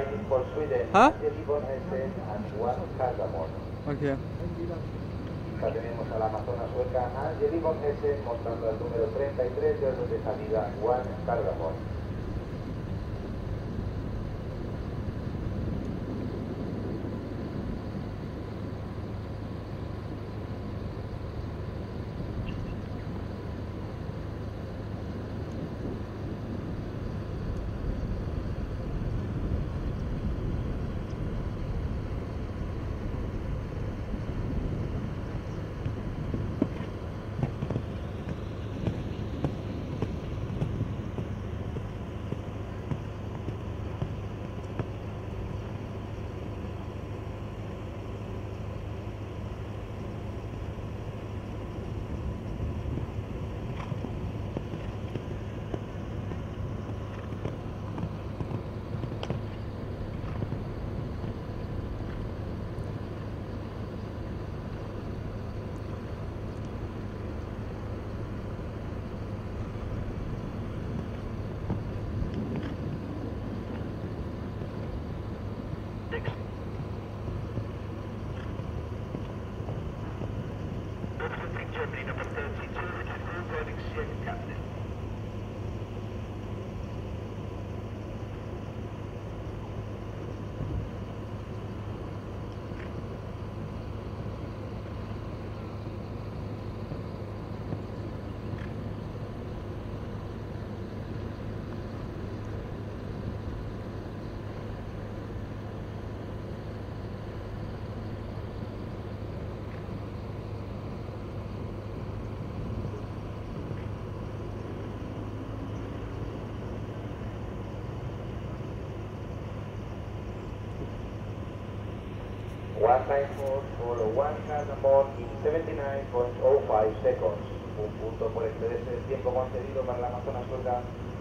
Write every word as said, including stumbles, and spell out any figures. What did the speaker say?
for Sweden. Huh? Jelibon Essen and one cardamom. Okay. Acá tenemos a la amazona sueca Jelibon Essen mostrando el número treinta y tres de orden de salida one cardamom. one nine four for one cardamom in seventy-nine point zero five seconds. Un punto por excederse del tiempo concedido para la amazona sueca